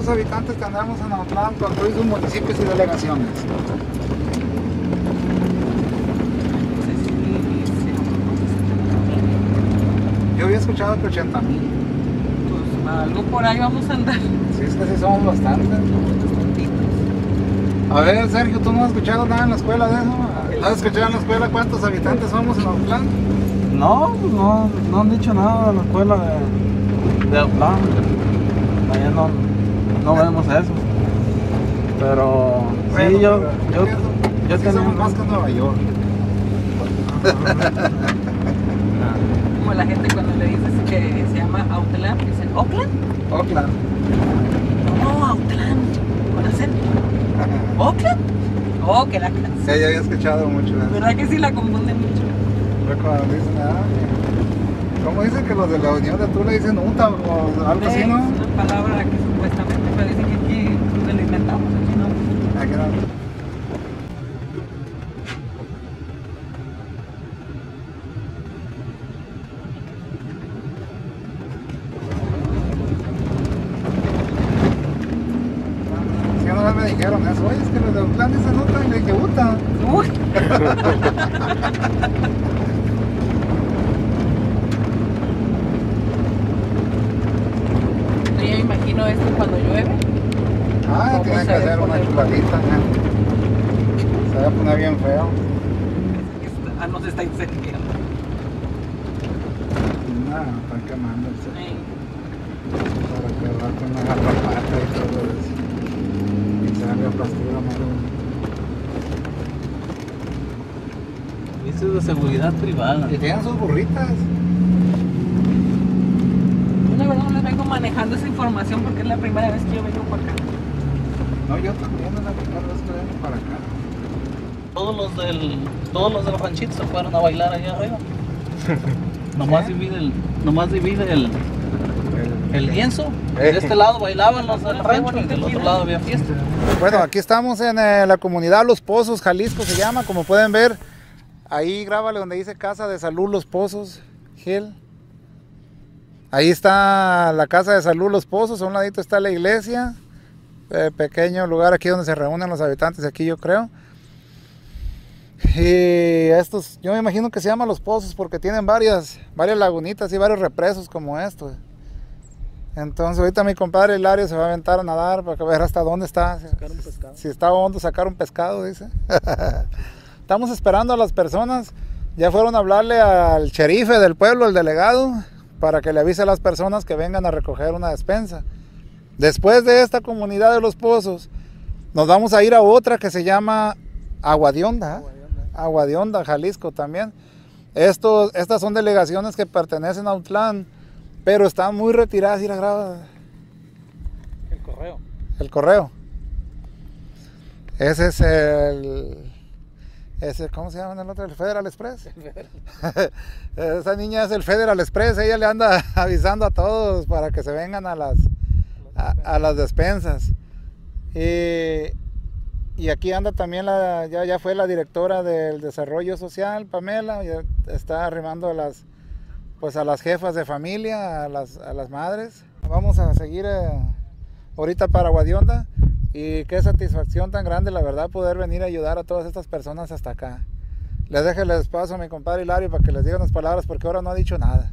habitantes tendremos en Autlán con todos sus municipios y delegaciones? Yo había escuchado que 80,000. Pues algo por ahí vamos a andar. Sí, es que sí somos bastantes. A ver, Sergio, ¿tú no has escuchado nada en la escuela de eso? ¿Has escuchado en la escuela cuántos habitantes somos en Autlán? No han dicho nada en la escuela de Autlán. Allá no vemos eso. Pero Bueno, sí, yo sí tenía somos más que Nueva York. Como la gente cuando le dices que se llama Autlán, dicen ¿Oakland? Auckland. No, Autlán, con acento. ¿Oakland? Oh, que la Sí, ya había escuchado mucho de eso. ¿Verdad que sí la confunden mucho? Pero cuando dicen, ¿cómo dicen que los de la Unión de Tula dicen UTA o algo así, no? Es una palabra que supuestamente, pero dicen que aquí nos la inventamos, aquí no. Aquí no. Sí, una vez me dijeron eso, oye, es que los de Autlán dicen UTA y le dije UTA. Uy. Yo ya me imagino esto cuando llueve. ¿Cómo Tienen se que hacer una pone? chuladita, se va a poner bien feo. Nos está incendiando. No, están quemándose. Sí. Para que va con una garrapata y todo eso. Y salga pastura más. Eso es de seguridad privada. Y tienen sus burritas. Yo la verdad no les vengo manejando esa información porque es la primera vez que yo vengo por acá. No, yo también es la primera vez que vengo para acá. Todos los del ranchito se fueron a bailar allá arriba. Nomás divide el lienzo. De este lado bailaban los del rancho y del otro lado había fiesta. Bueno, aquí estamos en la comunidad Los Pozos, Jalisco se llama, como pueden ver. Ahí grábale donde dice Casa de Salud Los Pozos, Gil. Ahí está la Casa de Salud Los Pozos, a un ladito está la iglesia. Pequeño lugar aquí donde se reúnen los habitantes aquí, yo creo. Y estos, yo me imagino que se llaman Los Pozos porque tienen varias lagunitas y varios represos como estos. Entonces ahorita mi compadre Hilario se va a aventar a nadar para ver hasta dónde está. Sacar un pescado. Si está hondo, sacar un pescado, dice. Estamos esperando a las personas. Ya fueron a hablarle al sherife del pueblo, el delegado, para que le avise a las personas que vengan a recoger una despensa. Después de esta comunidad de Los Pozos, nos vamos a ir a otra que se llama Agua de Onda. Agua de Onda, Jalisco también. Estas son delegaciones que pertenecen a Autlán, pero están muy retiradas. Y la graba. El correo. Ese es ¿cómo se llama el otro? El Federal Express. Esa niña es el Federal Express. Ella le anda avisando a todos para que se vengan a las despensas. Y aquí anda también ya fue la directora del desarrollo social, Pamela, ya está arrimando a las jefas de familia, a las madres. Vamos a seguir ahorita para Agua de Onda. Y qué satisfacción tan grande, la verdad, poder venir a ayudar a todas estas personas hasta acá. Les paso a mi compadre Hilario para que les diga unas palabras porque ahora no ha dicho nada.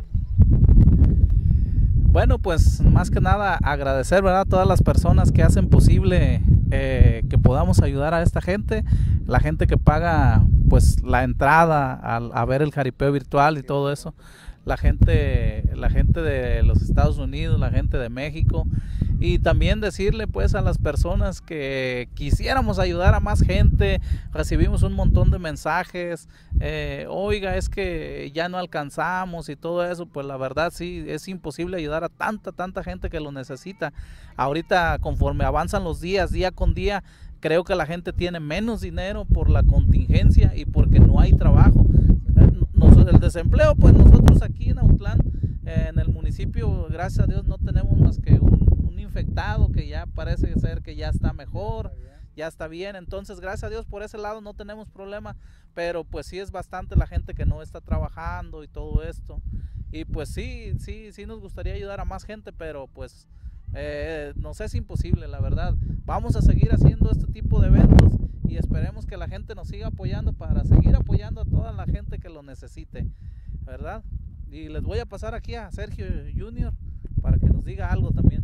Bueno, pues más que nada agradecer, ¿verdad?, a todas las personas que hacen posible que podamos ayudar a esta gente, la gente que paga pues la entrada a ver el jaripeo virtual y todo eso, la gente de los Estados Unidos, la gente de México, y también decirle pues a las personas que quisiéramos ayudar a más gente. Recibimos un montón de mensajes, oiga, es que ya no alcanzamos y todo eso. Pues la verdad sí, es imposible ayudar a tanta gente que lo necesita. Ahorita conforme avanzan los días, día con día, creo que la gente tiene menos dinero por la contingencia y porque no hay trabajo. El desempleo, pues nosotros aquí en Autlán, en el municipio, gracias a Dios no tenemos más que un infectado que ya parece ser que ya está mejor, ya está bien. Entonces gracias a Dios por ese lado no tenemos problema, pero pues sí es bastante la gente que no está trabajando y todo esto. Y pues sí nos gustaría ayudar a más gente, pero pues nos es imposible, la verdad. Vamos a seguir haciendo este tipo de eventos y esperemos que la gente nos siga apoyando para seguir apoyando a toda la gente que lo necesite, ¿verdad? Y les voy a pasar aquí a Sergio Junior para que nos diga algo también.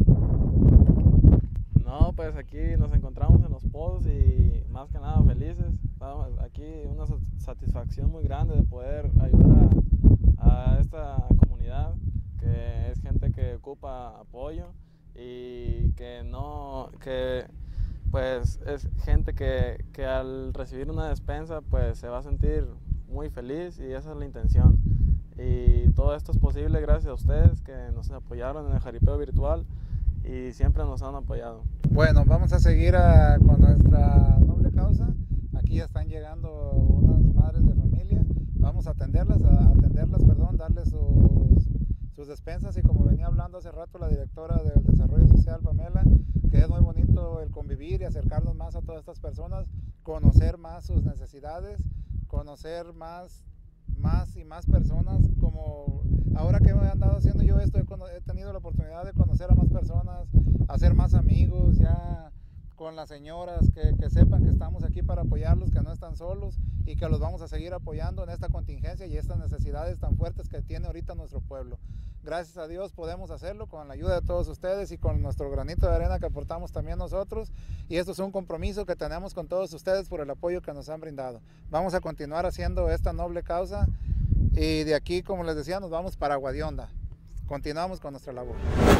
No, pues aquí nos encontramos en Los Pozos y más que nada felices. Estamos aquí una satisfacción muy grande de poder ayudar a esta comunidad, que es gente que ocupa apoyo y que pues es gente que al recibir una despensa pues se va a sentir muy feliz, y esa es la intención. Y todo esto es posible gracias a ustedes que nos apoyaron en el jaripeo virtual y siempre nos han apoyado. Bueno, vamos a seguir con nuestra noble causa. Aquí ya están llegando unas madres de familia. Vamos a atenderlas, darles sus despensas, y como venía hablando hace rato la directora del Desarrollo Social, Pamela, que es muy bonito el convivir y acercarnos más a todas estas personas, conocer más sus necesidades, conocer más y más personas. Como ahora que me he andado haciendo yo esto, he tenido la oportunidad de conocer a más personas, hacer más amigos ya con las señoras, que sepan que estamos aquí para apoyarlos, que no están solos y que los vamos a seguir apoyando en esta contingencia y estas necesidades tan fuertes que tiene ahorita nuestro pueblo. Gracias a Dios podemos hacerlo con la ayuda de todos ustedes y con nuestro granito de arena que aportamos también nosotros, y esto es un compromiso que tenemos con todos ustedes por el apoyo que nos han brindado. Vamos a continuar haciendo esta noble causa, y de aquí, como les decía, nos vamos para Agua de Onda. Continuamos con nuestra labor.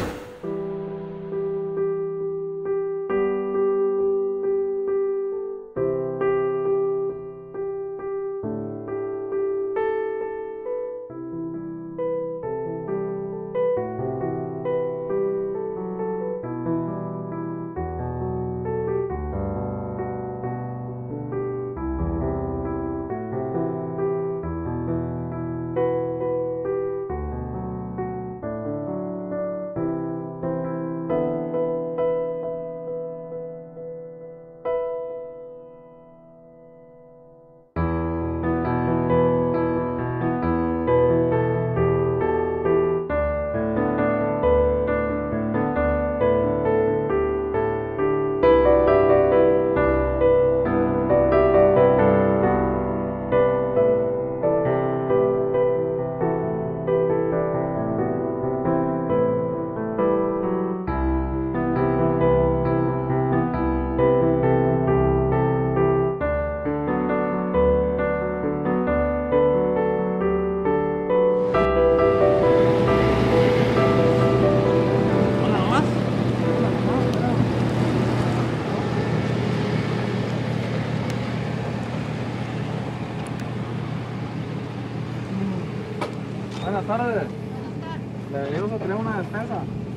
Buenas tardes. Le venimos a traer una despensa.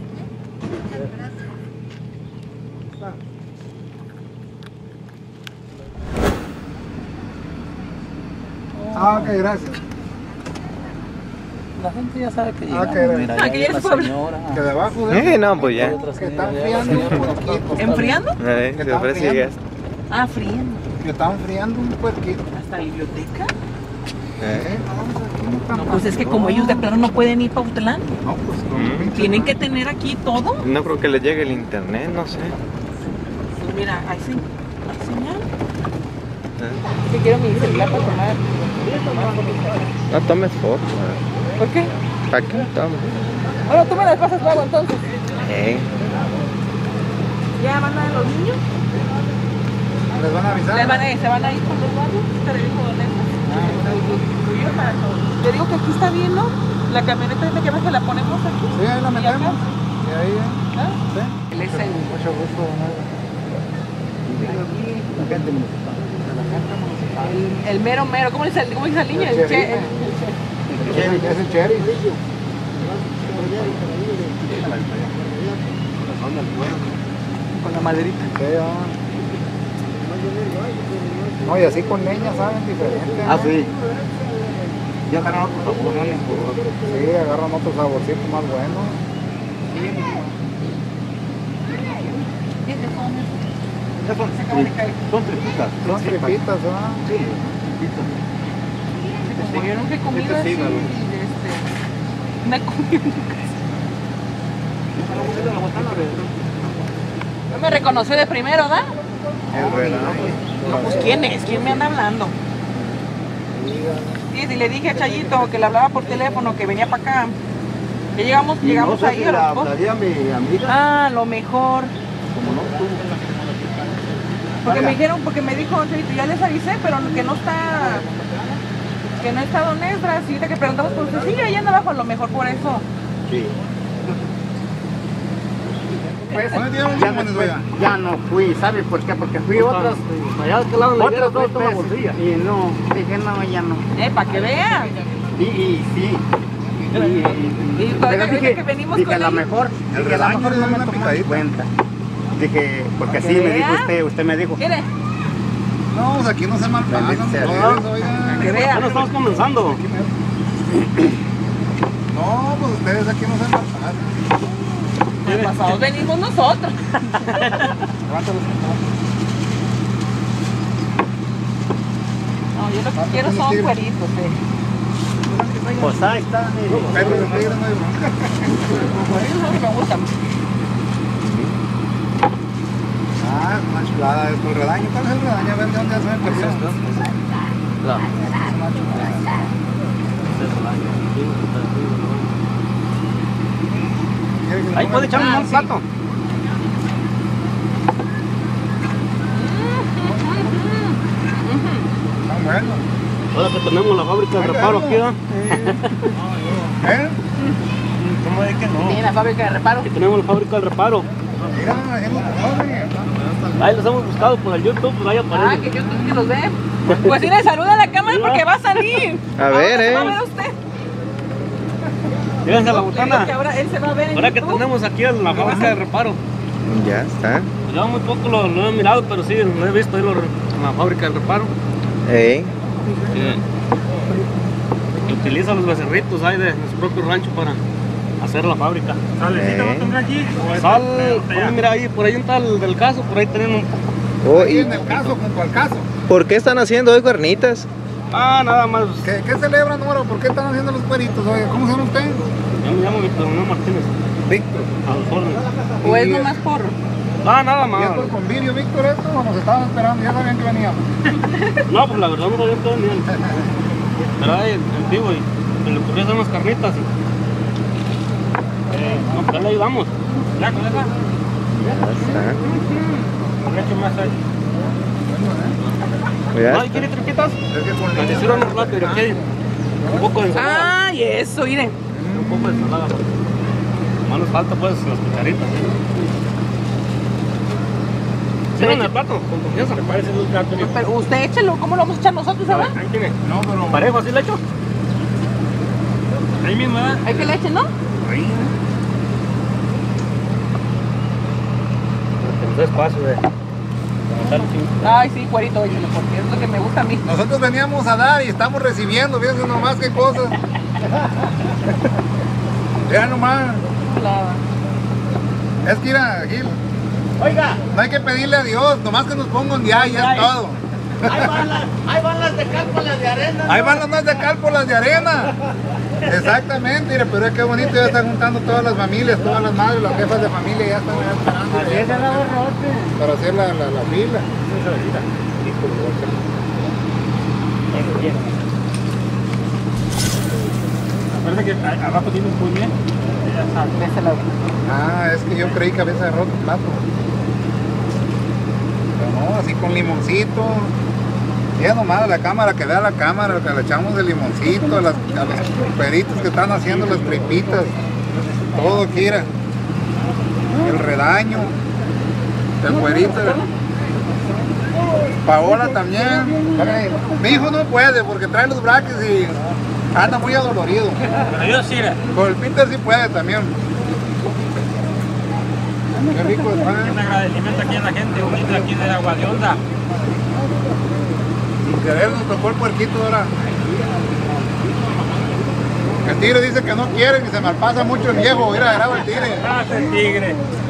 Ok, gracias. La gente ya sabe que llegamos, llegamos. mira, ya hay una señora. Que debajo de No, pues ya. que están friando un puerquito. ¿Enfriando? Se ofrece llegar. Ah, friendo. Que están friando un puerquito. ¿Hasta la biblioteca? No, No, pues es que como ellos de plano no pueden ir para Autlán, no, pues con tienen que tener aquí todo. No creo que les llegue el internet, no sé. Pues mira, hay señal. Si quiero mi celular para tomar. No tomes fotos. ¿Por qué? Aquí toma. Ahora tú me las pasas luego entonces. ¿Ya van a dar los niños? ¿Les van a avisar? Se van a ir con los barrios. Te le dijo Don Néstor. Para todo. Te digo que aquí está bien, ¿no? La camioneta de que se la ponemos aquí. Sí, ahí la metemos. Y ahí, ¿Ah? sí. Él es el... Mucho gusto, la gente municipal. El mero, ¿cómo dice la niña? El Cherry. Es el Cherry. Con la maderita. Sí, no, y así con leña saben diferente. Ah, sí. Ya agarran otro sabor, ¿no? Sí, agarran otro saborcito más bueno. Son tripitas. Son tripitas, ¿ah? Sí, Como yo nunca he comido Sí, así, sí, me he comido nunca. No me reconoció de primero, ¿verdad? No, pues ¿quién es? ¿Quién me anda hablando? Sí, le dije a Chayito que le hablaba por teléfono, que venía para acá. Que llegamos no sé ahí si a la las dos. hablaría mi amiga. Ah, lo mejor. Como no tú. Porque me dijo Chayito, ya les avisé, pero que no está Don Esdras. Y ahorita que preguntamos por usted, sí, ahí anda abajo, a lo mejor por eso. Sí. Pues, Ya no fui, ¿sabe por qué? Porque fui otras dos veces y no, dije no, ya no. Para que vean. Y sí. todavía Pero ahorita que venimos dije con a lo él. mejor, El dije, a lo redaño mejor le no da me una tomó en picadita. cuenta. Dije, porque Que así me dijo vea. usted me dijo. Mire, No, pues aquí no se malpasan. Bendito sea todos, Dios. oigan. que vea. Ya estamos comenzando. No, pues ustedes aquí no se malpasan. Pasados venimos nosotros. No, yo lo que quiero son cueritos, Pues ahí está, mire. Perro de tigre no hay bronca. Cueritos son los que me gustan. Ah, es una chulada esto, el redaño. ¿Cuál es el redaño? A ver, ¿de dónde se me perdió? Ahí puede echarme un plato. Está bueno. Ahora que tenemos la fábrica de reparo aquí, ¿no? ¿Eh? ¿Cómo es que no? Sí, la fábrica de reparo. Aquí tenemos la fábrica de reparo. Mira, es lo mejor, Ahí los hemos buscado por el YouTube, pues ahí Ah, aparece. que yo que los ve. Pues sí, le saluda a la cámara porque va a salir. A ver, Ahora se va a ver usted. Fíjense la Yo digo botana. que ahora él se va a ver en Ahora que YouTube. tenemos aquí la fábrica de reparo. Ya está. Yo muy poco lo he mirado, pero sí, lo he visto ahí en la fábrica de reparo. Ey. Que utiliza los becerritos ahí de su propio rancho para hacer la fábrica. ¿Salecita va a tener aquí? Sal, mira ahí, por ahí un tal del caso, por ahí tienen un poco. Oh, Ahí ¿y en el caso, junto al caso. por qué están haciendo hoy cuernitas? Ah, nada más. ¿Qué celebran ahora? ¿Por qué están haciendo los cueritos? Oye, ¿cómo se llama usted? Yo me llamo Víctor Manuel Martínez. Víctor. A los órdenes. O es nomás por. Ah, nada ¿Y más. es por convivio, Víctor, esto? ¿O nos estaban esperando? Ya sabían que veníamos. No, pues la verdad no sabía que venían. Pero ahí en vivo y me le ocurrió hacer unas carnitas. No, pues ahí vamos. Ya, con esa. Ya está. Con hecho más ahí. Ya ¿No está. quiere triquitas? Es que con Me hicieron un plato y aquí hay un poco de ensalada. Ay, eso, miren. Un poco de ensalada. Más nos falta pues las cucharitas. ¿Hicieron el plato? Con confianza. Me parece un plato. Pero usted échelo, ¿cómo lo vamos a echar nosotros ahora? Ahí tiene. No, pero... ¿Parejo así le echo? Ahí mismo, ¿verdad? Hay que le echen, ¿no? Ahí. Entonces paso de... Ay, sí, cuerito, échelo, porque es lo que me gusta a mí. Nosotros veníamos a dar y estamos recibiendo, fíjense nomás qué cosas. Vean nomás. Es que mira, Gil, Oiga, no hay que pedirle a Dios, nomás que nos pongan de ahí, ya es todo. ahí van las de cal con las de arena. Ahí van las más de cal por las de arena. Exactamente, mira, pero es que bonito, ya están juntando todas las familias, todas las madres, las jefas de familia ya están esperando. Así es el abarrote. Para hacer la fila. Acuérdate que abajo tiene un puñet. De ese lado. Ah, es que yo creí que había roto el plato. Pero no, así con limoncito. Ya nomás a la cámara, que vea la cámara, que le echamos el limoncito, a los peritos que están haciendo las tripitas. Todo quiera. El redaño. El cuerito. Paola también. Mi hijo no puede porque trae los braques y anda muy adolorido. Pero yo sí, Con el Peter sí puede también. Qué rico es pan. un agradecimiento aquí a la gente bonita aquí de Agua de Onda. Sin querer nos tocó el puerquito ahora. El tigre dice que no quiere ni se malpasa mucho el viejo. Mira, graba el tigre. Ah, el tigre.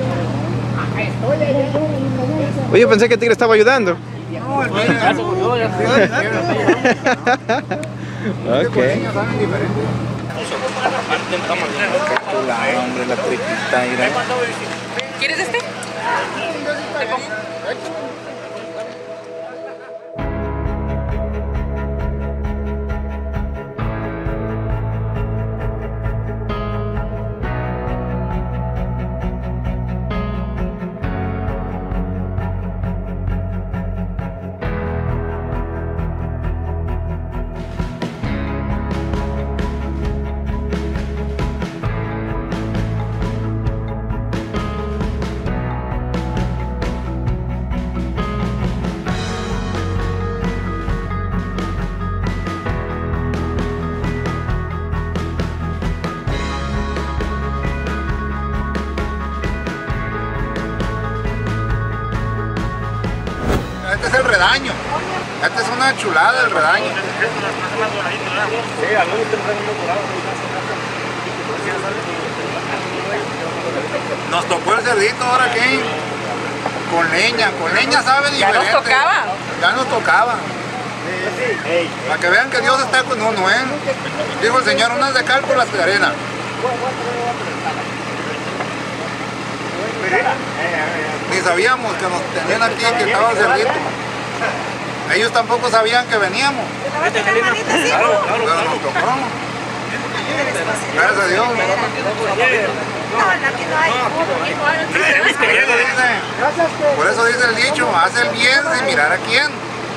Oye, pensé que el tigre estaba ayudando. No, el tigre. Ya se murió, ya se Ok. Ok. Los niños saben diferente. Aparte, estamos chulada, hombre, la tripita, mira. ¿Quieres este? ¿Te pongo? Este es el redaño. Esta es una chulada el redaño. Nos tocó el cerdito ahora que con leña sabe diferente. Ya nos tocaba. Ya nos tocaba. Para que vean que Dios está con uno, ¿eh? Dijo el Señor, unas de cal por las de arena. Ni sabíamos que nos tenían aquí, que estaba el cerdito. Ellos tampoco sabían que veníamos. Pero nos tocó. Gracias a Dios. Por eso dice el dicho, haz el bien sin mirar a quién.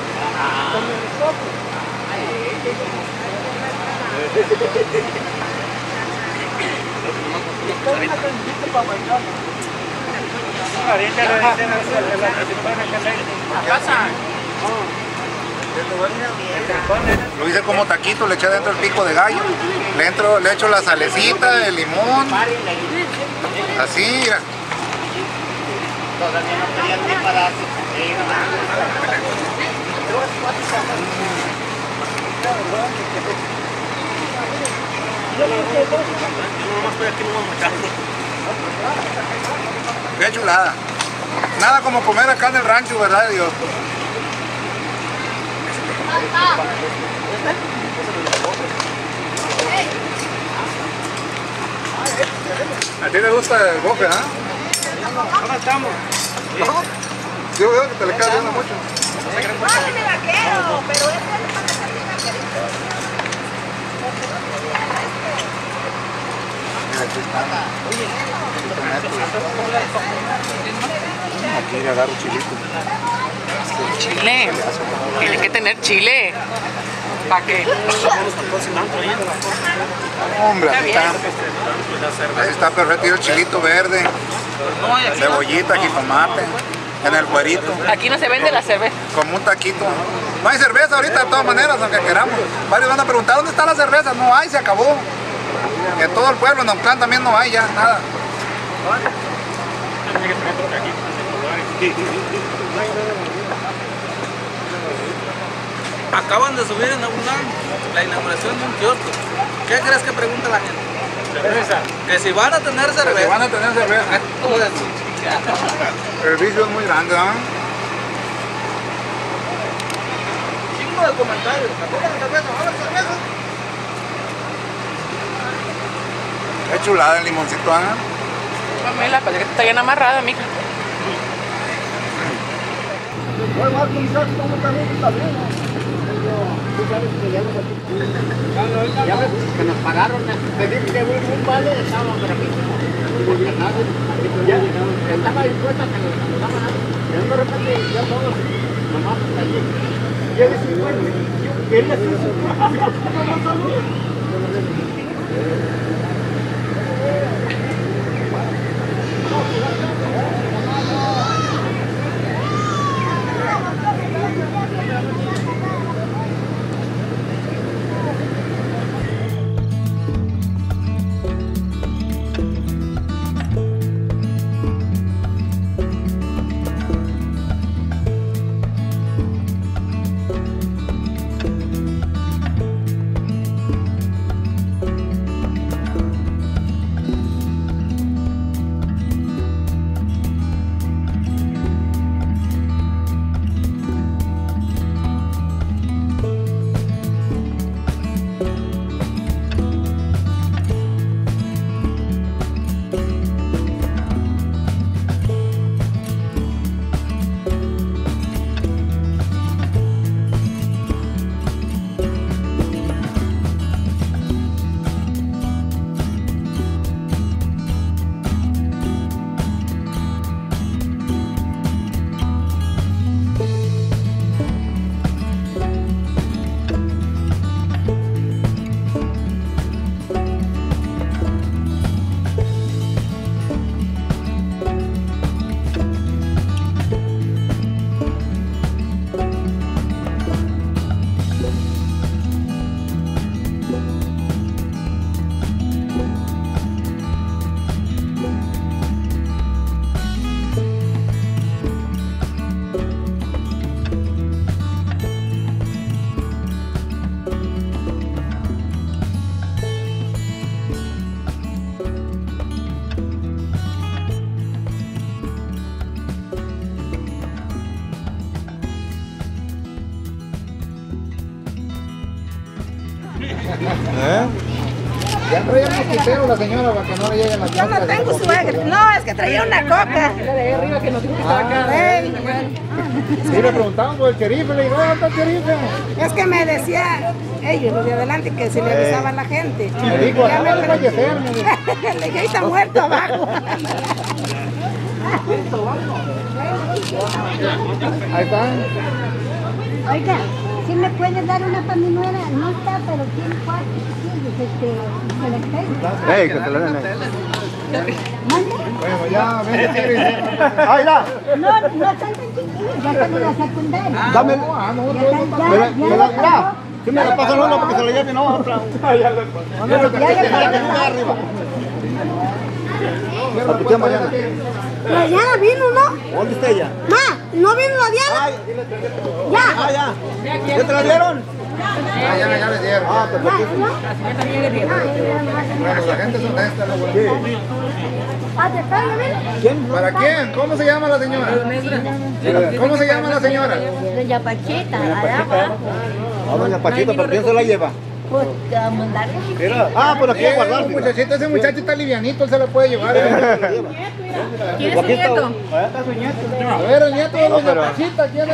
Lo hice como taquito, le eché dentro el pico de gallo, le echo la salecita, el limón, así, mira. Qué chulada. Nada como comer acá en el rancho, ¿verdad, Dios? ¿A ti te gusta el bofe, ah? ¿Cómo estamos? Yo veo que te le queda viendo mucho. ¡Pásale, vaquero! Pero es Aquí le agarro chilito. Chile. Tiene que tener chile. ¿Para qué? Hombre, así está perfecto. Y el chilito verde, cebollita, jitomate, en el cuerito. Aquí no se vende la cerveza. Como un taquito. No hay cerveza ahorita de todas maneras, aunque queramos. Varios van a preguntar, ¿dónde está la cerveza? No hay, se acabó. En todo el pueblo, en Onclán también no hay ya, nada. Acaban de subir en la inauguración de un kiosco. ¿Qué crees que pregunta la gente? Cerveza. Que si van a tener cerveza. Que van a tener cerveza. El vicio es muy grande, ¿ah? Chingo de comentarios. ¿Cerveza? Es chulada el limoncito, ¿ah? Pamela, parece que está bien amarrada, mija. Ya ves que nos pagaron, pedir que un vale estaba bravísimo. Ya estaba dispuesta a que nos daban algo. Y de repente ya todos nomás allí. Y él dice, bueno, yo quería hacer Ya traía un mosquitero la señora para que no le lleguen las Yo no tengo suegra. No, es que traía una coca. de arriba que nos dijo que estaba acá. Sí, le preguntaban por el sheriff, le digo, ¿dónde está el sheriff? Es que me decía ellos, los de adelante, que se le avisaba a la gente. Me dijo, Ya acaba de fallecer. Le dije, ahí está muerto abajo. Ahí está. Oiga, ¿sí me puede dar una para mi nuera? No está, pero tiene 4 chiquillos, se les pega. Que te la den ahí. Bueno, ya, ven, sheriff. ¡Ahí está! No están tan chiquillos, ya están en la secundaria. Dame. Ya Mira, si me la pasan uno porque se le lleve, no, otra. Arriba. ¿A tu tía Mariana? La Diana vino, ¿no? ¿Dónde está ella? Ma, ¿no vino la Diana? Ya. ¿Ya te la dieron? Ya le dieron. Ah, perfecto. Bueno, la gente es honesta, lo bueno. ¿Para quién? ¿Cómo se llama la señora? ¿Cómo se llama la señora? Doña Pachita, allá abajo. A doña Pachita, ¿pero quién se la lleva? Pues a mandarle. Ah, por aquí a guardar. Muchachito, ese muchacho está livianito, él se lo puede llevar. ¿Quién es su nieto? A ver, el nieto de doña Pachita, ¿quién es?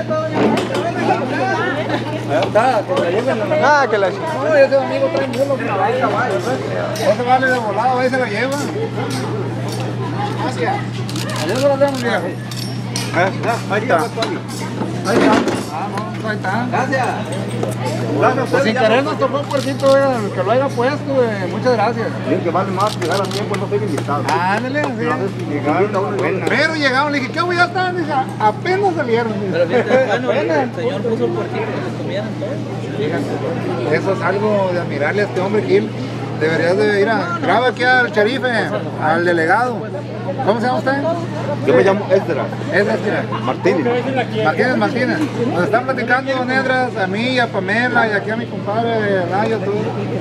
Ah, que la... No, ese amigo trae mulo, ese vale de volado, ahí se lo lleva. Gracias. Adiós, lo vemos, viejo. Ahí está. Ahí está. Ahí está. Gracias. Pues sin querer nos tocó un puerquito, que lo haya puesto, muchas gracias. Bien que vale más llegar a tiempo, no estoy invitado. Ándale, sí. Pero llegaron, le dije, ¿qué voy a estar? Dice, apenas salieron. Pero bueno, el señor puso el puerquito que comieran todos. Eso es algo de admirarle a este hombre, Gil. Deberías de ir a... Graba aquí al sheriff, al delegado. ¿Cómo se llama usted? Yo me llamo Esdras Esdras Martínez. Martínez. Nos están platicando, don Esdras, a mí, a Pamela y aquí a mi compadre Rayo, tú.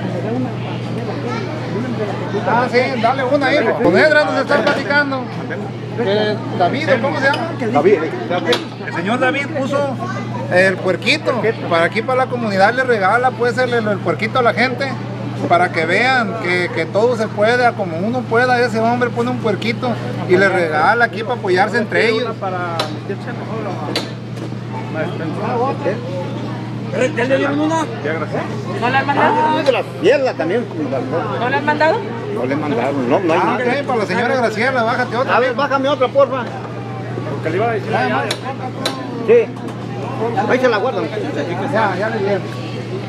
Ah, sí, dale una ahí. Don Esdras nos está platicando. David, ¿cómo se llama? David. El señor David puso el puerquito. Para aquí, para la comunidad, le regala pues el puerquito a la gente. Para que vean que todo se puede, como uno pueda. Ese hombre pone un puerquito y le regala aquí para apoyarse entre ellos. ¿Ya le dieron uno? ¿No le han mandado? De la mierda también. ¿No le han mandado? No le mandaron, no hay nada. Ok, para la señora Graciela, bájate otra. A ver, bájame otra, porfa. Porque le iba a decir allá. Sí. Ahí se la guardan. Ya le dieron.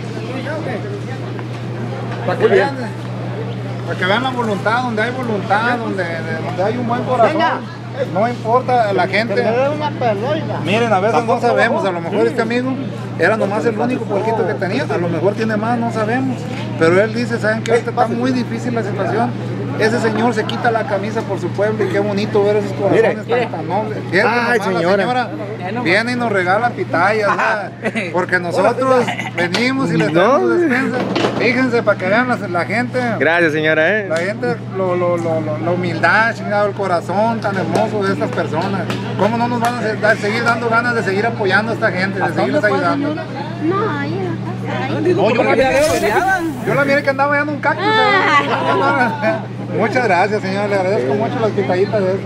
Para que vean la voluntad, donde hay voluntad, donde hay un buen corazón. No importa la gente. Miren, a veces no sabemos, a lo mejor este amigo era nomás el único puerquito que tenía, a lo mejor tiene más, no sabemos. Pero él dice, ¿saben qué? Ahorita está muy difícil la situación. Ese señor se quita la camisa por su pueblo y qué bonito ver esos corazones tan nobles. Ay, señora, viene y nos regala pitayas, porque nosotros venimos y les damos despensa. Fíjense para que vean la gente. Gracias, señora. La gente, la humildad, chingado, el corazón tan hermoso de estas personas. ¿Cómo no nos van a seguir dando ganas de seguir apoyando a esta gente, de seguirles ayudando? No, ahí no. No, yo la miré que andaba allá en un cactus. Muchas gracias, señor. Le agradezco mucho las pitaditas de eso.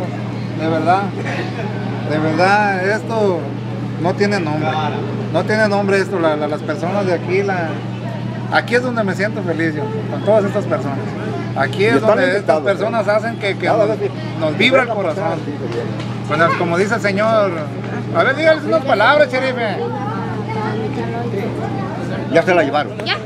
De verdad, esto no tiene nombre. No tiene nombre esto. Las personas de aquí, aquí es donde me siento feliz yo, con todas estas personas. Aquí es donde estas personas hacen que nos vibra el corazón. Bueno, como dice el señor, a ver, díganles unas palabras, sherife. Ya se la llevaron. ¿Ya?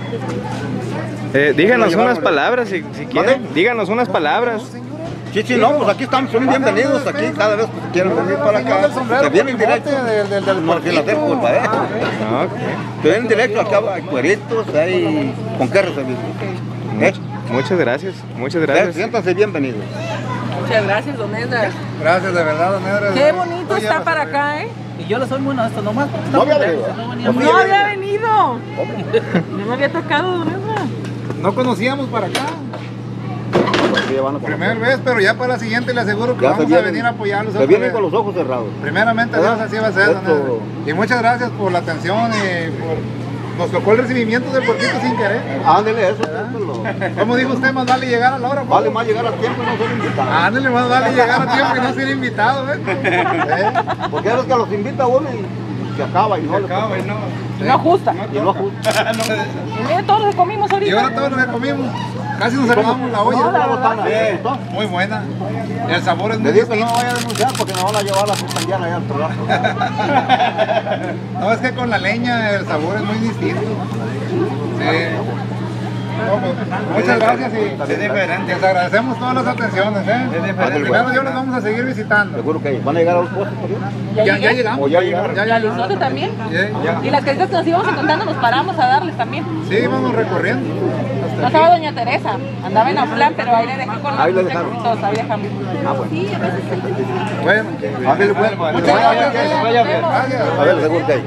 Díganos unas palabras si quieren. Díganos unas palabras. Sí, no, pues aquí estamos, son bienvenidos aquí cada vez que quieren venir para acá. Se vienen directo no, sin hacer culpa, Se vienen directo acá, hay cueritos, hay con qué recibir. Muchas gracias, muchas gracias. Siéntanse bienvenidos. Muchas gracias, don Esdras. Gracias, de verdad, don Esdras. Qué bonito está para acá, Y yo le soy muy honesto, nomás. No había venido. No había venido. No me había tocado, don Esdras. No conocíamos para acá. Primera vez, pero ya para la siguiente le aseguro que vamos a venir a apoyarlos. Se vienen con los ojos cerrados. Primeramente Dios, así va a ser, don Esdras. Y muchas gracias por la atención y Nos tocó el recibimiento del puerquito sin querer. Ándale, eso. ¿Cómo dijo usted? Más vale llegar a la hora. Vale más llegar a tiempo y no ser invitado. Ándale, más vale llegar a tiempo y no ser invitado, Porque a los que los invita uno y se acaba y no. No ajusta. Y no ajusta. Y mira todo lo que comimos ahorita. Y ahora todo lo que comimos. Casi nos acabamos la olla. No, la botana. Muy buena. El sabor es muy Le digo que distinto. no vaya a denunciar porque me van a llevar a la sustanciana allá al trabajo. No, es que con la leña el sabor es muy distinto. Sí. No, pues, muchas gracias y les agradecemos todas las atenciones. Primero Dios los vamos a seguir visitando. Seguro que van a llegar a los puestos. Ya llegamos. O ya llegaron. Ya nosotros también. Ya. Y las caritas que nos íbamos encontrando nos paramos a darles también. Sí, vamos recorriendo. No estaba doña Teresa, andaba en Aplán, pero ahí le dejé con Ahí le los dejaron. todos, ahí dejamos. Ah, bueno. Bueno, Ándale, pues. muchas gracias. Gracias. A ver, seguro que hay.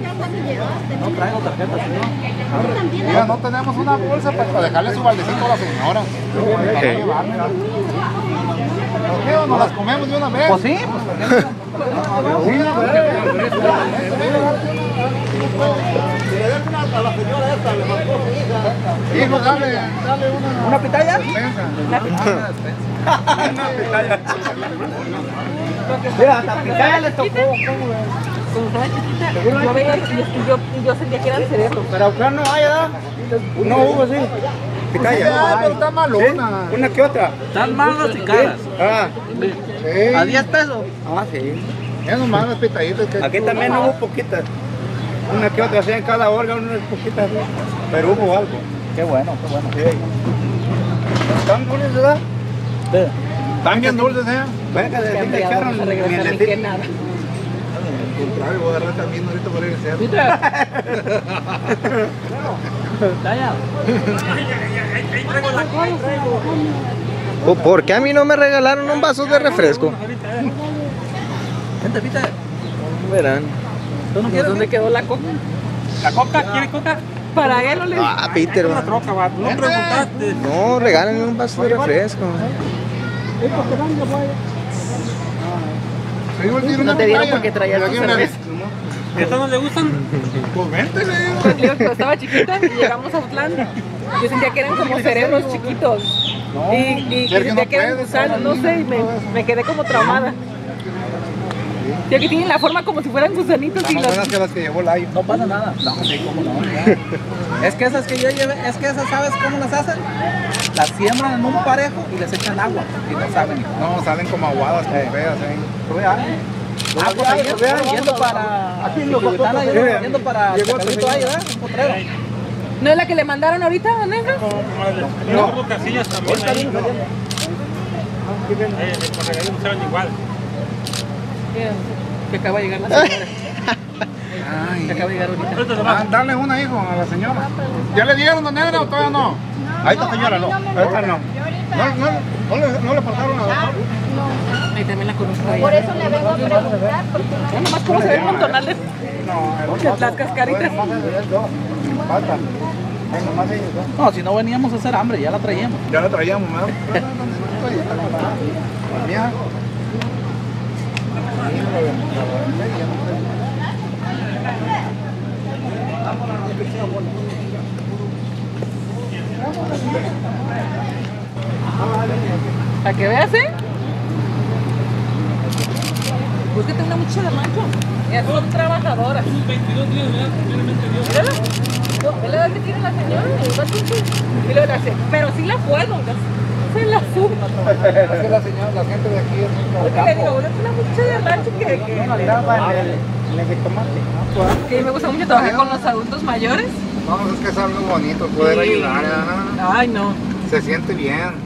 Mira, no tenemos una bolsa para dejarle su baldecito a la señora. Para llevarle. ¿Por qué? ¿O nos las comemos de una vez? Pues sí, A la señora esta le mandó su hija. Hijo, dale ¿una pitaya? Mira, la pitaya le tocó. Yo veía y yo sentía que eran cerebros. Pero acá no hay, ¿verdad? No hubo, sí. Pitaya. Pero está malona. Una que otra. Están malas y caras. Ah, Sí. A 10 pesos. ah, sí. Ya nomás las pitaditas que... Aquí también hubo poquitas. Una que otra, así en cada órgano, unas poquitas. Pero hubo algo. Qué bueno, qué bueno. Sí. ¿Están dulces, verdad? Están bien dulces, Venga, de decir que echaron No regresan ni que mielecito. nada. Al contrario, voy a agarrar también ahorita por ir a hacer. ¿Por qué a mí no me regalaron un vaso de refresco? Gente, pita. Verán. ¿Tú no quieres? ¿Dónde quedó la coca? ¿La coca? ¿Quieres coca? Para él no le Ah, Peter, va. No preguntaste. No, regálenme un vaso de refresco. No te dieron porque traías tu cerveza. ¿Estas no le gustan? Pues vente, le digo. Pues, digo, cuando estaba chiquita y llegamos a Autlán, yo sentía que eran como cerebros chiquitos. Y Sergio sentía no que eran puede, gusanos, no sé, y me quedé como traumada. Ya que tienen la forma como si fueran gusanitos y Están más las... buenas que las que llevó Layo. No pasa nada. No, sí, cómo no. Es que esas que yo llevé, es que esas, ¿sabes cómo las hacen? Las siembran en un parejo y les echan agua y no saben. No, salen como aguadas, como feas, Ah, pues ahí yendo para... Chiquitana, yendo para Chacalito ahí, ¿verdad? Un potrero. ¿No es la que le mandaron ahorita, negra? No, Casillas también ahí. Mira, que acaba de llegar la señora. Ay. Que acaba de llegar ahorita. Dale una, hijo, a la señora. ¿Ya le dieron, don Negra, o todavía no? A esta señora no. A esta no. No le pasaron a Ahí también la conozco ahí. Por eso le vengo a preguntar, porque Ya nomás cómo se ve el montonal de las cascaritas. Faltan. Venga, más ellos, ¿no? No, si no veníamos a hacer hambre, ya la traíamos. Ya la traíamos, ¿no? Mía. Para que veas, ¿eh? Búsquete una muchacha de rancho. Ellas son trabajadoras. 22 días, mírala. ¿Ve la edad que tiene la señora? Y luego le hace, pero sí la puedo. Se la subo. Es que la señora, la gente de aquí es muy Porque le digo, es una muchacha de rancho que me gusta mucho trabajar con los adultos mayores. No, es que es algo bonito poder ayudar, ¿no? Ay, no. Se siente bien.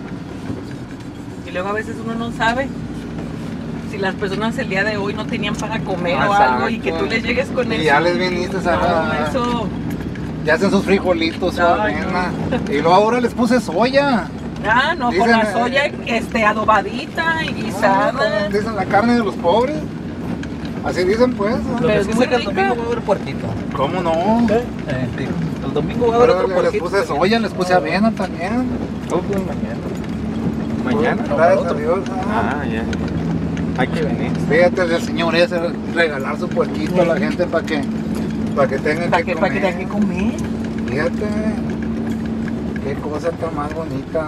Y luego a veces uno no sabe si las personas el día de hoy no tenían para comer o Exacto. algo y que tú les llegues con Y eso. ya les viniste No, a... eso. Ya hacen sus frijolitos, su Ay, avena. Y luego ahora les puse soya. Ah, no, con Dicen, la soya adobadita y guisada. Dicen la carne de los pobres. Así dicen pues. ¿no? Pero es muy que el domingo rica. va a haber puerquito. ¿Cómo no? Sí. El domingo va a haber Pero otro les puerquito. puse soya, les puse avena también. Mañana. Gracias a Dios. Ah, ya. Hay que venir. Fíjate el señor ese regalar su puerquito a la gente para que Para que tengan Para que tengan que comer. Fíjate, qué cosa tan más bonita.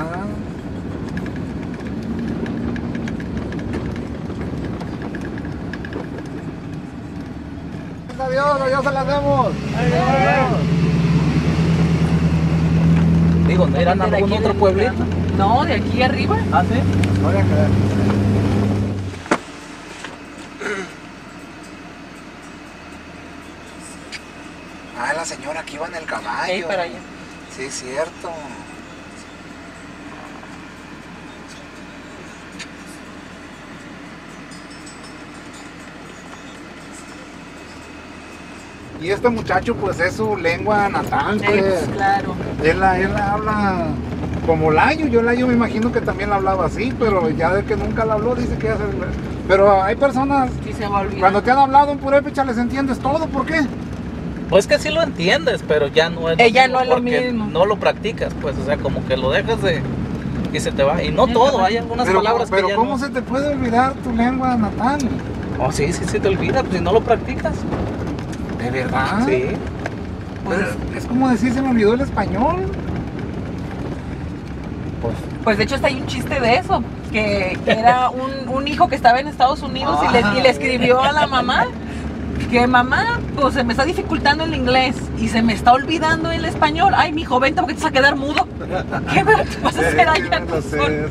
Adiós se las vemos. Digo, ¿no irán a algún otro pueblito? No, de aquí arriba. ¿Ah, sí? Voy a quedar. Ah, la señora que iba en el caballo. Ahí para allá. Sí, es cierto. Y este muchacho pues es su lengua natal, pues. Claro. Él la habla como Layo. Yo Layo me imagino que también la hablaba así, pero ya de que nunca la habló, dice que ya se... Pero hay personas, Sí se va a olvidar. cuando te han hablado en purépecha les entiendes todo, ¿por qué? Pues que sí lo entiendes, pero ya no es Ella no es lo porque mismo. no lo practicas, pues, o sea, como que lo dejas de... y se te va. Y no todo, hay algunas palabras Pero que ya ¿cómo no... se te puede olvidar tu lengua natal? Oh, sí, sí te olvida, pues si no lo practicas. ¿De verdad? Sí. Pues, es como decir, se me olvidó el español. Pues de hecho está ahí un chiste de eso, que era un hijo que estaba en Estados Unidos y le escribió a la mamá que mamá, pues se me está dificultando el inglés y se me está olvidando el español. Ay, mijo, vente porque te vas a quedar mudo. ¿Qué vas a hacer allá? No sé.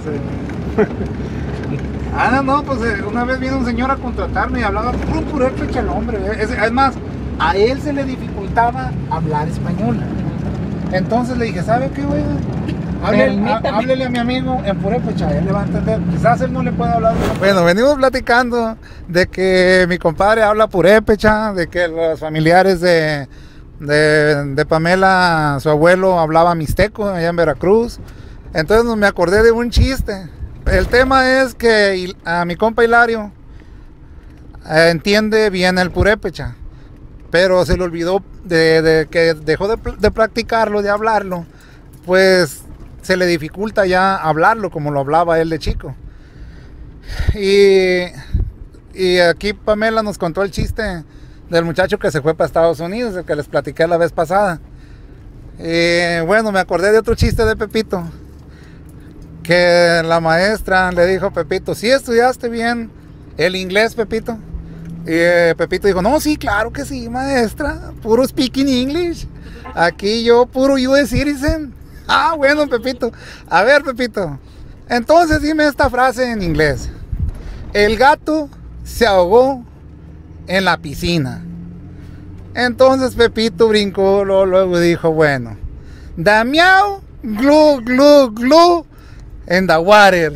No, pues una vez vino un señor a contratarme y hablaba puro purépecha el hombre. Es más, a él se le dificultaba hablar español. Entonces le dije, ¿sabe qué, güey? Háblele a mi amigo en purépecha, él le va a entender. Quizás él no le pueda hablar. Bueno, venimos platicando de que mi compadre habla purépecha, de que los familiares de Pamela, su abuelo, hablaba mixteco allá en Veracruz. Entonces me acordé de un chiste. El tema es que a mi compa Hilario entiende bien el purépecha, pero se le olvidó de que dejó de practicarlo, de hablarlo, pues se le dificulta ya hablarlo como lo hablaba él de chico. Y aquí Pamela nos contó el chiste del muchacho que se fue para Estados Unidos, el que les platiqué la vez pasada. Bueno, me acordé de otro chiste de Pepito, que la maestra le dijo a Pepito, ¿sí estudiaste bien el inglés, Pepito? Y Pepito dijo, no, sí, claro que sí, maestra, puro speaking English. Aquí yo, puro US citizen. Ah, bueno, Pepito. A ver, Pepito, entonces dime esta frase en inglés. El gato se ahogó en la piscina. Entonces Pepito brincó, luego dijo, bueno, the meow, glue, glue, glue, in the water.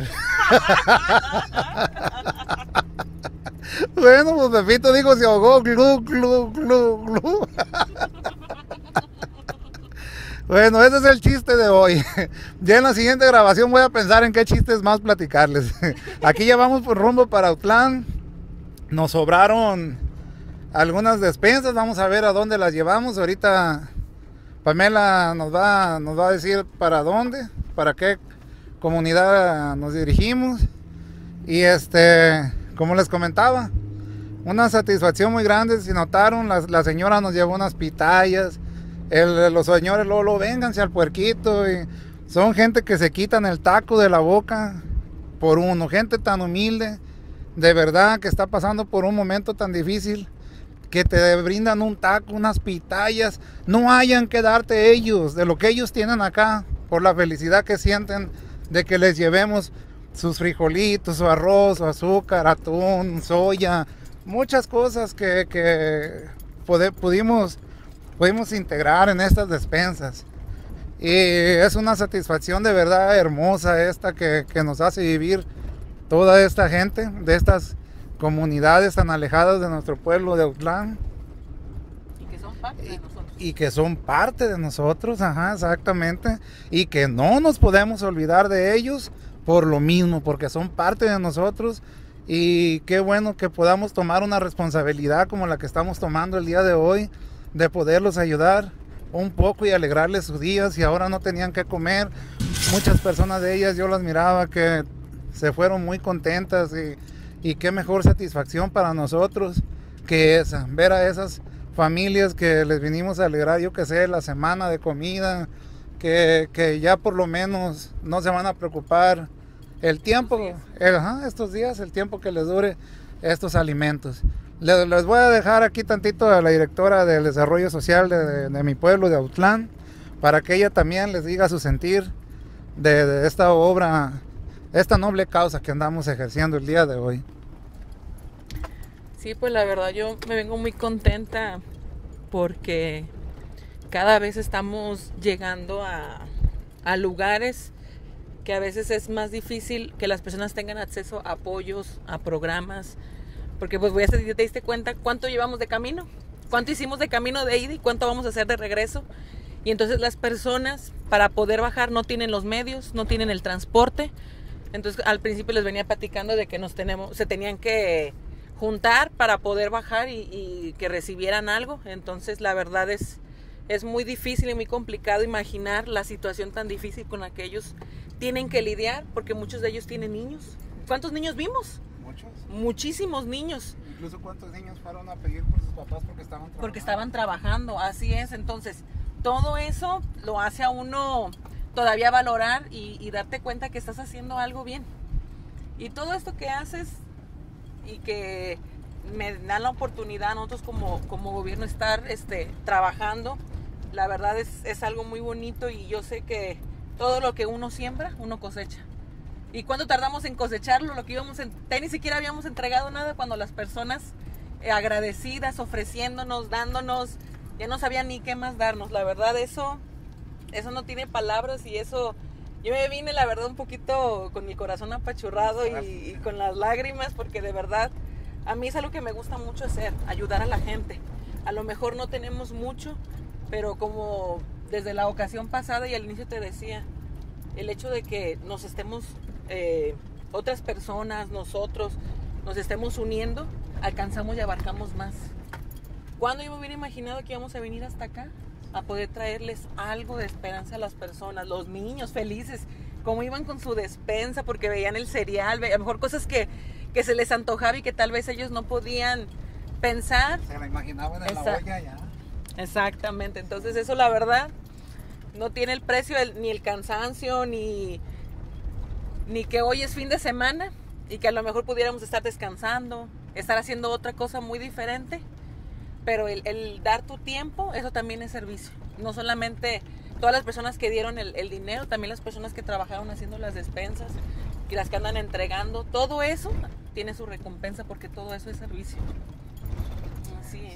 Bueno, pues Pepito dijo, se ahogó, glue, glue, glue, glue. Bueno, ese es el chiste de hoy. Ya en la siguiente grabación voy a pensar en qué chistes más platicarles. Aquí ya vamos por rumbo para Autlán. Nos sobraron algunas despensas, vamos a ver a dónde las llevamos. Ahorita Pamela nos va a decir para dónde, para qué comunidad nos dirigimos. Y como les comentaba, una satisfacción muy grande. Si notaron, la señora nos llevó unas pitayas. Los señores luego vénganse al puerquito. Y son gente que se quitan el taco de la boca por uno, gente tan humilde, de verdad, que está pasando por un momento tan difícil, que te brindan un taco, unas pitayas. No hayan que darte ellos de lo que ellos tienen acá, por la felicidad que sienten de que les llevemos sus frijolitos, su arroz, su azúcar, atún, soya, muchas cosas que pudimos integrar en estas despensas. Y es una satisfacción de verdad hermosa esta que nos hace vivir toda esta gente de estas comunidades tan alejadas de nuestro pueblo de Autlán. Y que son parte de nosotros. Y que son parte de nosotros, ajá, exactamente. Y que no nos podemos olvidar de ellos por lo mismo, porque son parte de nosotros. Y qué bueno que podamos tomar una responsabilidad como la que estamos tomando el día de hoy, de poderlos ayudar un poco y alegrarles sus días. Y ahora no tenían que comer. Muchas personas de ellas yo las miraba que se fueron muy contentas, y qué mejor satisfacción para nosotros que esa, ver a esas familias que les vinimos a alegrar, yo que sé, la semana de comida, que ya por lo menos no se van a preocupar el tiempo, estos días, el tiempo que les dure estos alimentos. Les voy a dejar aquí tantito a la directora del desarrollo social de mi pueblo, de Autlán, para que ella también les diga su sentir de esta obra, esta noble causa que andamos ejerciendo el día de hoy. Sí, pues la verdad yo me vengo muy contenta porque cada vez estamos llegando a lugares que a veces es más difícil que las personas tengan acceso a apoyos, a programas, porque pues te diste cuenta cuánto llevamos de camino, cuánto hicimos de camino de ida y cuánto vamos a hacer de regreso. Y entonces las personas para poder bajar no tienen los medios, no tienen el transporte. Entonces al principio les venía platicando de que se tenían que juntar para poder bajar y que recibieran algo. Entonces la verdad es muy difícil y muy complicado imaginar la situación tan difícil con la que ellos tienen que lidiar, porque muchos de ellos tienen niños. ¿Cuántos niños vimos? Muchos. Muchísimos niños. Incluso cuántos niños fueron a pedir por sus papás porque estaban trabajando. Así es. Entonces todo eso lo hace a uno todavía valorar y darte cuenta que estás haciendo algo bien. Y todo esto que haces y que me dan la oportunidad a nosotros como gobierno estar trabajando, la verdad es algo muy bonito, y yo sé que todo lo que uno siembra, uno cosecha. ¿Y cuánto tardamos en cosecharlo? Lo que ni siquiera habíamos entregado nada, cuando las personas agradecidas, ofreciéndonos, dándonos, ya no sabían ni qué más darnos. La verdad eso no tiene palabras, y eso, yo me vine la verdad un poquito con mi corazón apachurrado y con las lágrimas, porque de verdad a mí es algo que me gusta mucho hacer, ayudar a la gente. A lo mejor no tenemos mucho, pero como desde la ocasión pasada y al inicio te decía, el hecho de que nos estemos, otras personas, nosotros, nos estemos uniendo, alcanzamos y abarcamos más. ¿Cuándo yo me hubiera imaginado que íbamos a venir hasta acá? A poder traerles algo de esperanza a las personas, los niños felices, cómo iban con su despensa porque veían el cereal, a lo mejor cosas que se les antojaba y que tal vez ellos no podían pensar. Se la imaginaban en la olla ya. Exactamente, entonces eso la verdad no tiene el precio, ni el cansancio, ni que hoy es fin de semana y que a lo mejor pudiéramos estar descansando, estar haciendo otra cosa muy diferente, pero el dar tu tiempo, eso también es servicio. No solamente todas las personas que dieron el dinero, también las personas que trabajaron haciendo las despensas y las que andan entregando, todo eso tiene su recompensa, porque todo eso es servicio. Así es.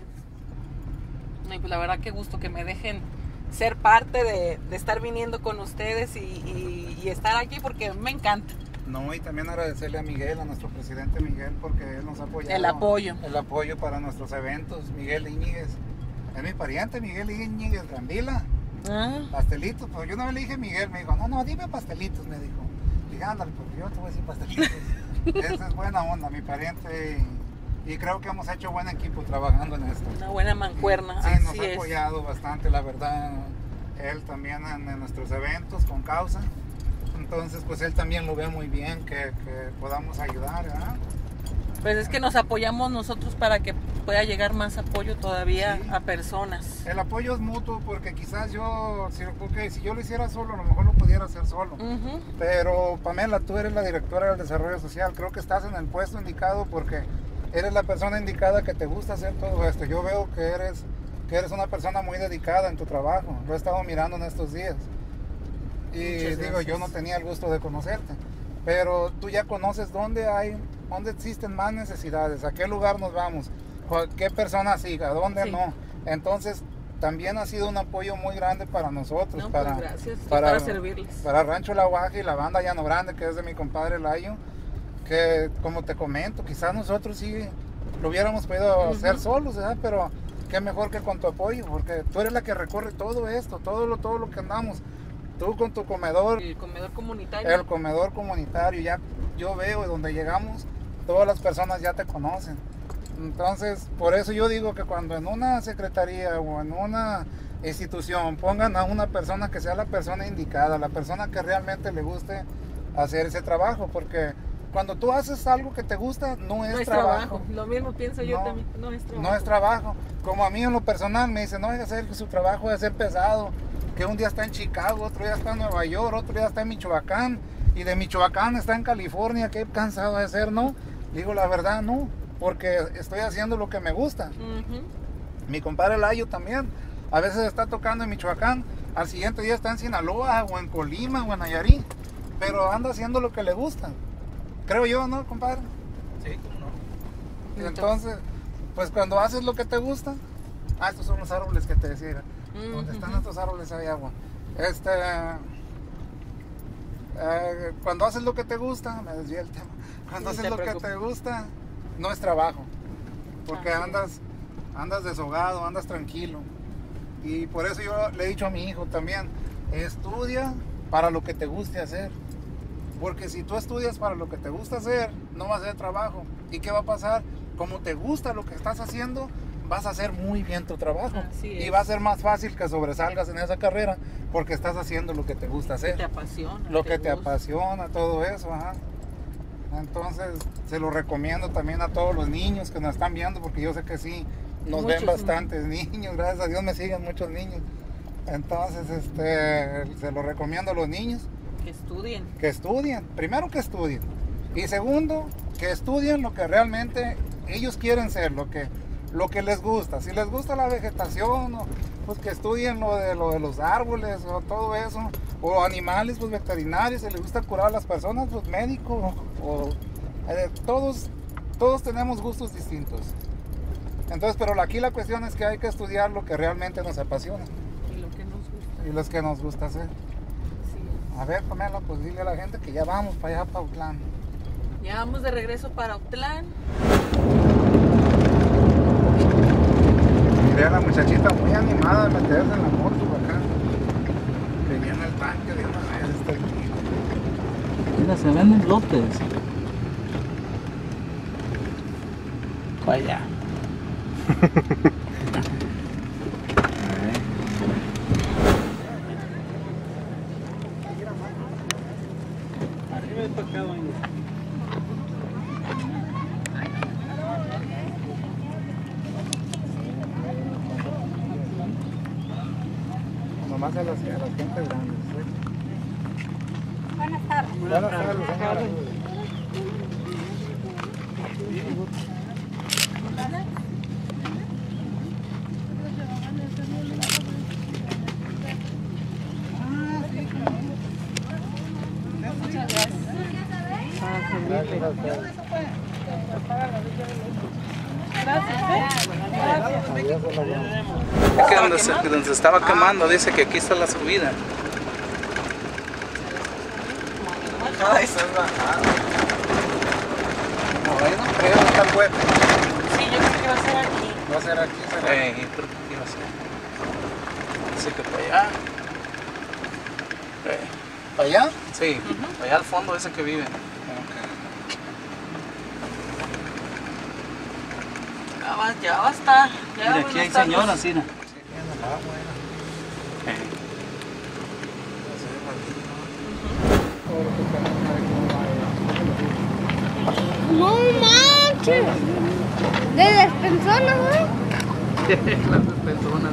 Y pues la verdad que gusto que me dejen ser parte de estar viniendo con ustedes y estar aquí, porque me encanta. No, y también agradecerle a Miguel, a nuestro presidente Miguel, porque él nos ha apoyado. El apoyo para nuestros eventos. Miguel Íñiguez, es mi pariente, Miguel Íñiguez Grandila. Pastelitos, pues yo no le dije Miguel, me dijo, no, dime pastelitos, me dijo. Dije, ándale, porque yo te voy a decir pastelitos. Esa es buena onda, mi pariente, y creo que hemos hecho buen equipo trabajando en esto. Una buena mancuerna. Sí, nos ha apoyado bastante, la verdad, él también en nuestros eventos con causa. Entonces, pues él también lo ve muy bien, que podamos ayudar, ¿verdad? Pues es que nos apoyamos nosotros para que pueda llegar más apoyo todavía a personas. El apoyo es mutuo, porque quizás si yo lo hiciera solo, a lo mejor lo pudiera hacer solo. Pero Pamela, tú eres la directora del desarrollo social, creo que estás en el puesto indicado, porque eres la persona indicada que te gusta hacer todo esto. Yo veo que eres una persona muy dedicada en tu trabajo, lo he estado mirando en estos días. Y digo, yo no tenía el gusto de conocerte, pero tú ya conoces dónde existen más necesidades, a qué lugar nos vamos, qué persona siga, dónde no. Entonces también ha sido un apoyo muy grande para nosotros, no, para, pues gracias, para servirles. Para Rancho La Guaja y la banda Llano Grande, que es de mi compadre Layo, que como te comento, quizás nosotros sí lo hubiéramos podido hacer solos, ¿verdad? Pero qué mejor que con tu apoyo, porque tú eres la que recorre todo esto, todo lo que andamos. Tú con tu comedor. El comedor comunitario. El comedor comunitario, ya yo veo donde llegamos, todas las personas ya te conocen. Entonces, por eso yo digo que cuando en una secretaría o en una institución pongan a una persona que sea la persona indicada, la persona que realmente le guste hacer ese trabajo, porque cuando tú haces algo que te gusta, no es trabajo. Lo mismo pienso yo también, no es trabajo. No es trabajo. Como a mí en lo personal me dicen, no, hay que hacer su trabajo, debe ser pesado. Que un día está en Chicago, otro día está en Nueva York, otro día está en Michoacán. Y de Michoacán está en California, qué cansado de ser, ¿no? Digo, la verdad, no. Porque estoy haciendo lo que me gusta. Mi compadre Layo también. A veces está tocando en Michoacán. Al siguiente día está en Sinaloa, o en Colima, o en Nayarit. Pero anda haciendo lo que le gusta. Creo yo, ¿no, compadre? Sí, cómo no. Entonces, pues cuando haces lo que te gusta, estos son los árboles que te decía, donde están estos árboles hay agua. Cuando haces lo que te gusta, me desvié el tema, cuando haces lo que te gusta, no es trabajo, porque andas deshogado, andas tranquilo. Y por eso yo le he dicho a mi hijo también, estudia para lo que te guste hacer. Porque si tú estudias para lo que te gusta hacer, no va a ser trabajo. ¿Y qué va a pasar? Como te gusta lo que estás haciendo, vas a hacer muy bien tu trabajo. Y va a ser más fácil que sobresalgas en esa carrera, porque estás haciendo lo que te gusta hacer. Te apasiona. Lo que te apasiona, todo eso, ajá. Entonces, se lo recomiendo también a todos los niños que nos están viendo, porque yo sé que sí, nos ven bastantes niños. Gracias a Dios me siguen muchos niños. Entonces, se lo recomiendo a los niños. Que estudien. Primero que estudien. Y segundo, que estudien lo que realmente ellos quieren ser, lo que les gusta. Si les gusta la vegetación, pues que estudien lo de los árboles o todo eso. O animales, pues veterinarios. Si les gusta curar a las personas, pues médicos. Todos tenemos gustos distintos. Entonces, pero aquí la cuestión es que hay que estudiar lo que realmente nos apasiona. Y lo que nos gusta. Y los que nos gusta hacer. A ver, Pamela, pues dile a la gente que ya vamos para allá, para Autlán. Ya vamos de regreso para Autlán. Miré a la muchachita muy animada de meterse en la moto acá. Que viene el tanque de una vez, está aquí. Mira, se venden lotes. Vaya. Nomás a la gente grande. Buenas tardes. Buenas tardes, señora. Es que donde se estaba quemando, dice que aquí está la subida. No, yo no creo que está el hueco. Sí, yo creo que va a ser aquí. Va a ser aquí, será. Yo creo que iba a ser. Dice que para allá. ¿Para allá? Sí, para allá al fondo dice que vive. Ya va a estar. Mira, aquí hay señoras, mira. No manches. De despensonas, güey. Las despensonas.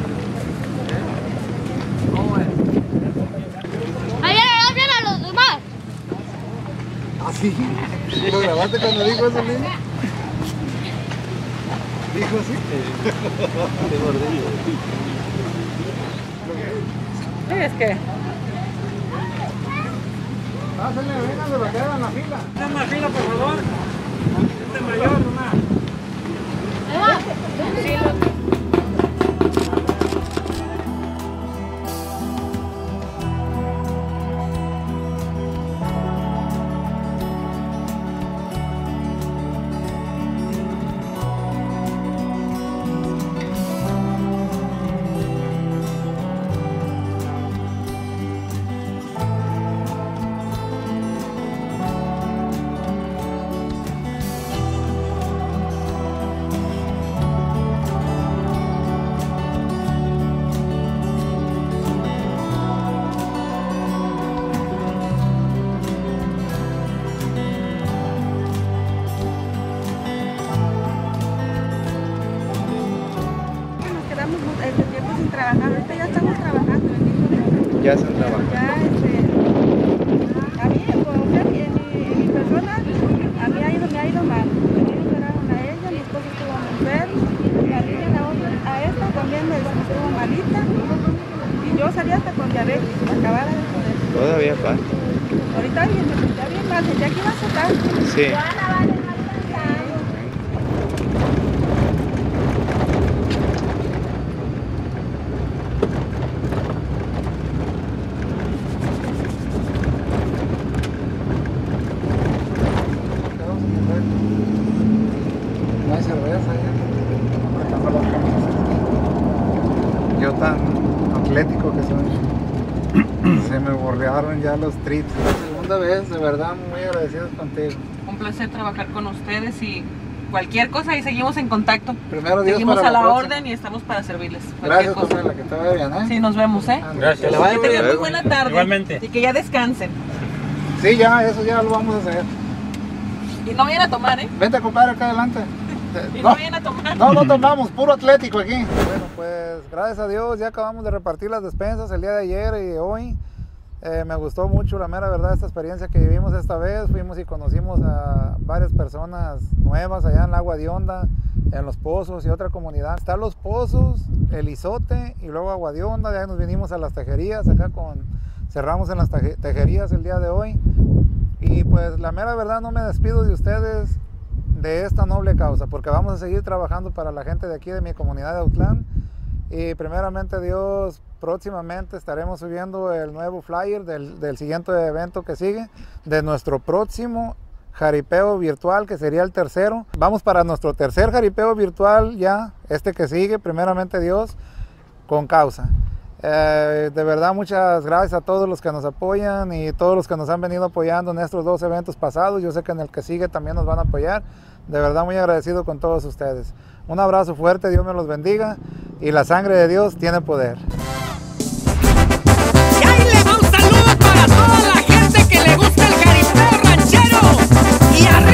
¿Cómo es? Ayer hablan a los demás. ¿Ah, sí? ¿Y lo grabaste cuando dijo eso, niño? ¿Dijo así? Qué gordillo. Es que. Pásenle, vengan de bandera en la fila. En la fila, por favor. Este mayor nomás. Sí, lo ya hacen trabajo. Ya, a mí, en mi persona, a mí me ha ido mal. Me operaron a ella, mi esposo estuvo enfermo, la niña a esta también me estuvo malita. Y yo salí hasta con diabetes, acabara de poder. Todavía falta. Ahorita ya bien mal, ya que iba a soltar. Sí. No hay cerveza ya. Yo tan atlético que soy. Se me borrearon ya los trips. Segunda vez, de verdad, muy agradecidos contigo. Un placer trabajar con ustedes y cualquier cosa y seguimos en contacto. Primero Dios seguimos para a la próxima. orden y estamos para servirles. Gracias, Cosa. José, que te vaya bien, ¿eh? Sí, nos vemos, ¿eh? Gracias. Que le vaya a tener muy buena tarde. Igualmente. Y que ya descansen. Sí, ya, eso ya lo vamos a hacer. Y no vayan a tomar, ¿eh? Vente, compadre, acá adelante. Y no vayan a tomar. No tomamos, puro atlético aquí. Bueno, pues gracias a Dios ya acabamos de repartir las despensas el día de ayer y hoy. Me gustó mucho, la mera verdad, esta experiencia que vivimos esta vez. Fuimos y conocimos a varias personas nuevas allá en el Agua de Onda, en Los Pozos y otra comunidad. Están Los Pozos, El Izote y luego Agua de Onda. De ahí nos vinimos a las tejerías, cerramos en las tejerías el día de hoy. Y pues la mera verdad no me despido de ustedes de esta noble causa, porque vamos a seguir trabajando para la gente de aquí, de mi comunidad de Autlán. Y primeramente Dios, próximamente estaremos subiendo el nuevo flyer del siguiente evento que sigue, de nuestro próximo jaripeo virtual, que sería el tercero. Vamos para nuestro tercer jaripeo virtual ya, este que sigue, primeramente Dios, con causa. De verdad, muchas gracias a todos los que nos apoyan y todos los que nos han venido apoyando en estos dos eventos pasados. Yo sé que en el que sigue también nos van a apoyar. De verdad, muy agradecido con todos ustedes. Un abrazo fuerte, Dios me los bendiga y la sangre de Dios tiene poder. Y ahí le va un saludo para toda la gente que le gusta el jaripeo ranchero. Y arriba